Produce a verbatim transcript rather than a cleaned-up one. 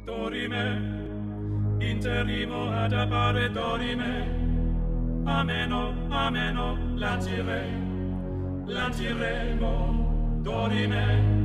dorime, interrimo ad appare dorime, ameno, ameno, lancire, lanciremo, dorime.